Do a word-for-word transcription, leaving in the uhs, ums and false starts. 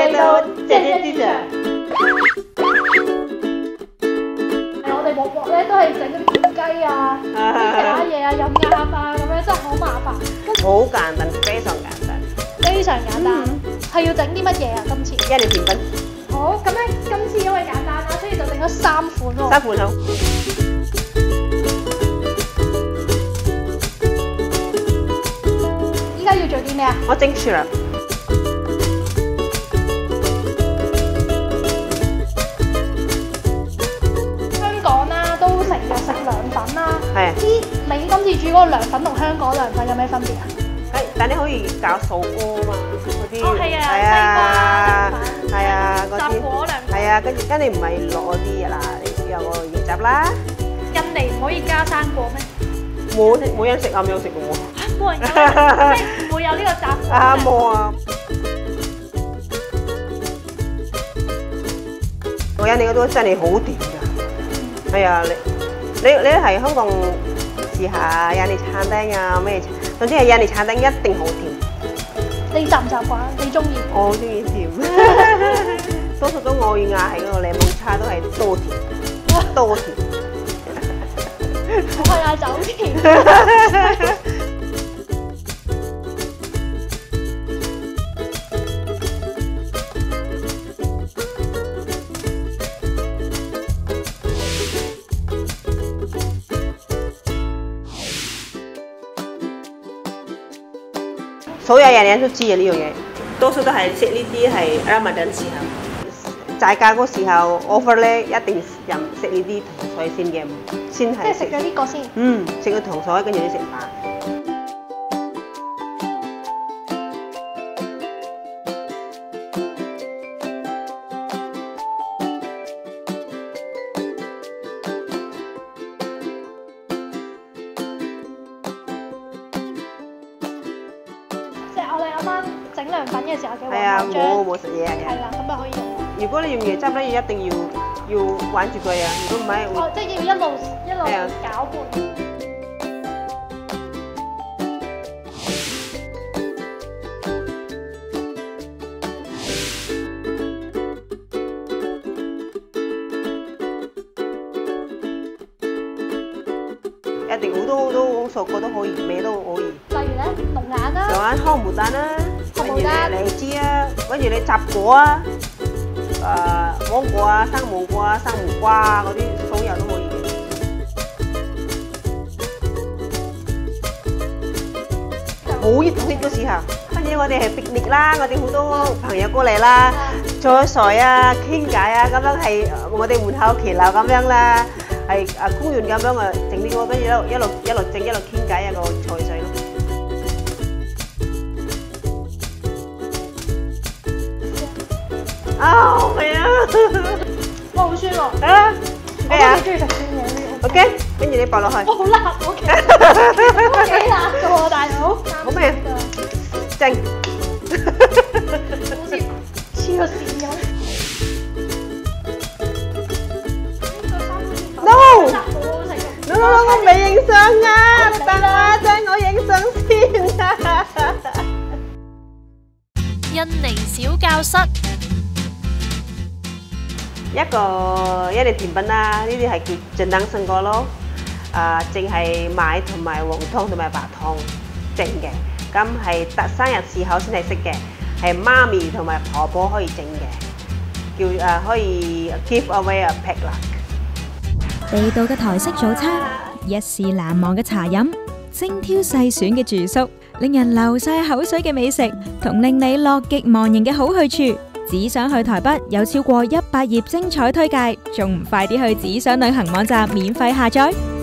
嘅都謝謝支持。 我哋鑊鑊咧都係整啲小雞啊、啲其他嘢啊、飲鴨啊咁樣，真係好麻煩。 好簡單，非常簡單。 非常簡單，係要整啲乜嘢啊？今次一年甜品。 好，咁咧今次因為簡單啦，所以就整咗三款喎。 三款好。 依家要做啲咩啊？ 我整 syrup。 香港啦，都成日食涼粉啦。 係啊。 啲你今次煮嗰個涼粉同香港涼粉有咩分別啊？ 誒，但你可以搞素鍋嘛，嗰啲。 哦，係啊， 係啊，係啊，嗰啲。 雜果涼粉。 係啊，跟住跟你唔係落嗰啲啦，你有個椰汁啦。 印尼唔可以加生果咩？ 冇冇人食啊，冇食嘅喎。 嚇，冇人有，即係唔會有呢個雜果。 啊，冇啊。我印尼嗰度真係好甜㗎。係啊，你你你喺香港試下印尼餐廳啊咩？總之係印尼餐廳一定好甜。 你習唔習慣？你中意？ 我好中意甜。多數都我要嗌係嗰個檸檬茶都係多甜，多甜。 我係嗌酒甜。 所有人人都知嘅呢樣嘢，多數都係食呢啲係 Ramadan 時候，齋戒嗰時候 offer 咧，一定飲食呢啲糖水先嘅，先係即係食咗呢個先。 嗯，食個糖水跟住你食飯。 我哋啱啱整涼粉嘅時候嘅係啊， 黃豆漿， 冇冇食嘢啊。 係啦，咁就可以用。 如果你用椰汁咧，一定要要玩住佢啊！如果唔係， 哦，即係要一路一路係啊攪拌。 一定好多好多熟個都可以，咩都可以。 例如咧，龍眼啦， 就玩康牡丹啦，跟住牡丹你荔枝啊，跟住你雜果啊，誒芒果啊、生芒果啊、生木瓜啊嗰啲，所有都可以嘅。好熱好熱嘅時候，跟住我哋係 picnic 啦，我哋好多朋友過嚟啦，坐水啊、傾偈啊，咁樣係我哋門口騎樓咁樣啦。係啊，公園咁樣啊，整啲個跟住一路一路一路整一路傾偈啊，個菜水咯。啊，好味啊！ 哇，好酸喎！ 啊，咩啊我中意食酸嘢呢 ？OK，跟住你擺落去。 哇，好辣，OK，都幾辣㗎喎，大佬。 好味啊！正。 好似黐個線咁。 No！ 好好食嘅。 No no no， 我未影相啊！你等我一陣，我影相先啊！ 印尼小教室， 一個印尼甜品啦，呢啲係叫震燈勝果咯。啊，淨係米同埋黃糖同埋白糖整嘅，咁係特生日時候先係識嘅，係媽咪同埋婆婆可以整嘅，叫誒可以 give away a pack 啦。 地道嘅台式早餐，一試難忘嘅茶飲，精挑細選嘅住宿，令人流晒口水嘅美食，同令你樂極忘形嘅好去處。只想去台北有超過一百頁精彩推介，仲唔快啲去只想旅行網站免費下載？